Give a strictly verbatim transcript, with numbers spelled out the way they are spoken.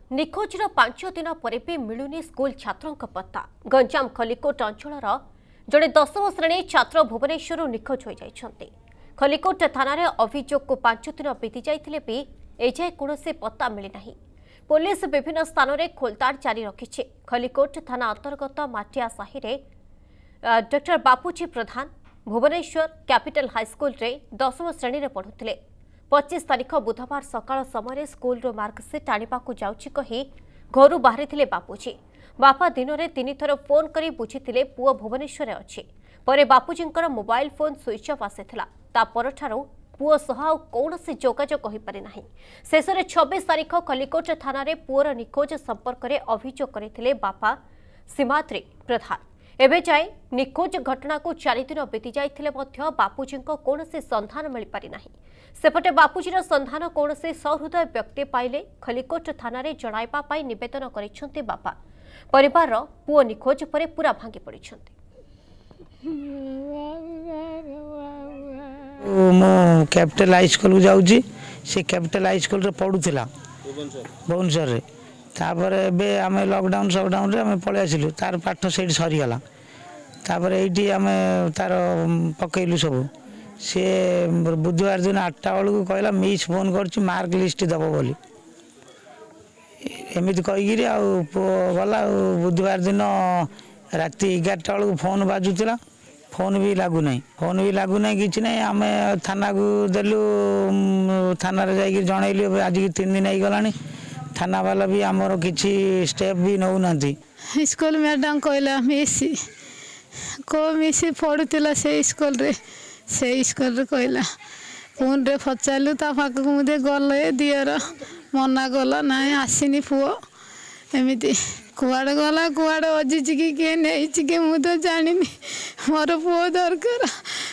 निखोजर पांच दिन पर भी मिलुनी स्कूल छात्रों पत्ता। गंजाम खलिकोट अंचल जड़े दशम श्रेणी छात्र भुवनेश्वर निखोज हो जाइछन्ति। खलिकोट थाना अभियोग को पांच दिन बीती जाइथिले भी एजाए कौनसी पत्ता मिली नहीं। पुलिस विभिन्न स्थान में खोलताड़ जारी रखिछि। खलिकोट थाना अंतर्गत माटिया साहि रे doctor Bapuji Pradhan Bhubaneswar capital high school रे दशम श्रेणी में पढ़ुथिले। पच्चीस तारीख बुधवार सकाळ समय स्कूल रो मार्कसीट आनिबा को जाउछि कहि घर बाहरी बापूजी। बापा दिन में तीन थर फोन करी बुझीथिले पुओ भुवनेश्वर अछि। परे बापूजींकर मोबाइल फोन स्विच ऑफ आसीथिला। ता परठारु पुओ सह कौनसी जोगाजोग कहि पारि नाही। शेषरे छब्बीस तारीख खलिकोट थाना रे पुओर निखोज संपर्क में अभियोग करथिले बापा सीमाद्री प्रधान। एबे जाए निखोज घटना को चार दिन बीती जाइथिले मध्य बापूजी को कौनसी संधान मिल पारि नाही। सेपटे बापूजीर संधान कौनसी सहृदय व्यक्ति पाइले खलिकोट थाना रे जणाइबा पाई निवेदन करिसेंति बापा। परिवार पुओ निखोज परे पूरा भांगी पड़िसेंति। मो कैपिटल हाई स्कूल जाऊँगी से कैपिटल हाई स्कूल रे पढ़ुला भुवनेश्वर रे। तापर एबे आमे लॉकडाउन सॉकडाउन रे आमे पळे आसिलु। तार पाठ सेठी सरीगला। तापर एठी आमे तार पकेलु सब। से बुधवार दिन आठटा बेलू कहला मिस फोन कर मार्क लिस्ट दब बोली एमती कहीकि गला। बुधवार दिन राति एगारटा बेलू फोन बाजुला। फोन भी लगुना फोन भी लगुना कि ना आम थाना को देलु। थाना जाकि जनइलु आज की तीन दिन होगला। थाना वाला भी आमर किसी स्टेप भी नौना। स्कूल मैडम कहला मिस को मिस पढ़ुला से स्कूल रे से स्कूल रे कहला फोन रे पचारू ता पाक मुझे गले दियर मना गला ना आसनी पुओ एमती कुआड़े गला कुआड़े अजिच कि किए नहीं कि मुझे जानी मोर पुओ दरकार।